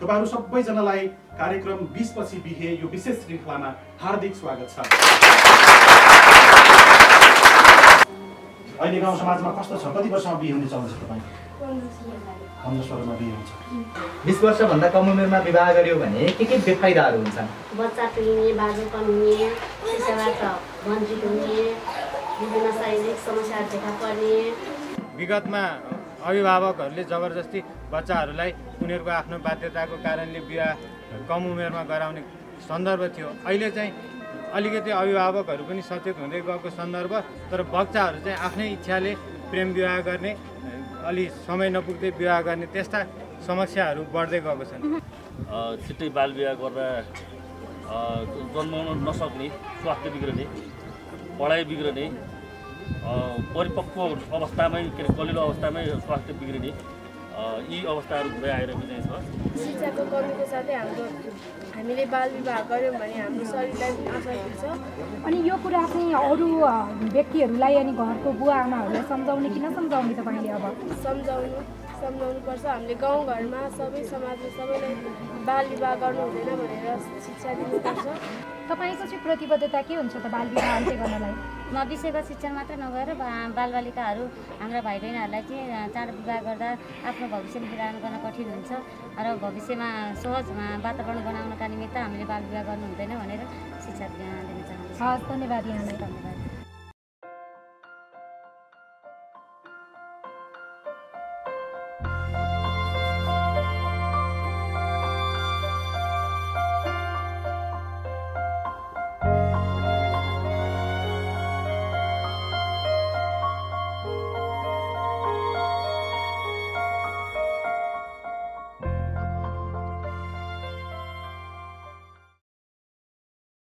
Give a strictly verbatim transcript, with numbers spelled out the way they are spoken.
तपाईहरु सबैजनालाई कार्यक्रम बीस पछि बिहे यो विशेष श्रृंखलामा हार्दिक स्वागत छ। अहिले गाउँ समाजमा कस्तो छ? कति वर्षमा बिहे हुने चलन छ तपाईँ? पन्ध्र सोह्रमा बिहे हुन्छ। बीस वर्षभन्दा कम उमेरमा विवाह गरियो भने के के बेफाइदाहरू हुन्छन्? बच्चा पिउने, बाबुपन हुने, शिक्षाबाट वञ्चित हुने, विभिन्न शारीरिक समस्याहरू देखा पर्ने। विगतमा अभिभावकहरूले जबरजस्ती बच्चाहरूलाई उनीहरूको आफ्नो बाध्यताको कारणले विवाह कम उमेरमा गराउने सन्दर्भ थियो। अहिले चाहिँ अलिकति अभिभावकहरू पनि सचेत हुँदै गएको सन्दर्भ, तर बच्चाहरू चाहिँ आफ्नै इच्छाले प्रेम विवाह गर्ने, अलि समय नपुग्दै विवाह गर्ने त्यस्ता समस्याहरू बढ्दै गएको छन्। छिट्टै बाल विवाह गर्दा जन्माउन नसक्ने, स्वास्थ्य बिग्रने, पढाइ बिग्रने, परिपक्व अवस्थामै के अरे कलिलो अवस्थामै स्वास्थ्य बिग्रिने यी अवस्थाहरू हुँदै आइरहेको चाहिँ छ। शिक्षाको कमीको साथै हाम्रो हामीले बाल विवाह गऱ्यौँ भने हाम्रो शरीरलाई पनि असर हुन्छ। अनि यो कुरा चाहिँ अरू व्यक्तिहरूलाई अनि घरको बुवा आमाहरूलाई सम्झाउने कि नसम्झाउने तपाईँले? अब सम्झाउनु सम्झाउनुपर्छ। हामीले गाउँघरमा सबै समाजमा सबैलाई बाल विवाह गर्नु हुँदैन भनेर शिक्षा दिनुपर्छ। तपाईँको चाहिँ प्रतिबद्धता के हुन्छ त बाल विवाह अन्त्य गर्नलाई? म विषयगत शिक्षण मात्र नगएर बालबालिकाहरू हाम्रा भाइ बहिनीहरूलाई चाहिँ चाँडो विवाह गर्दा आफ्नो भविष्य निर्धारण गर्न कठिन हुन्छ र भविष्यमा सहज वातावरण बनाउनका निमित्त हामीले बाल विवाह गर्नु हुँदैन भनेर शिक्षा दिन चाहन्छु। हस्, धन्यवाद यहाँलाई। धन्यवाद।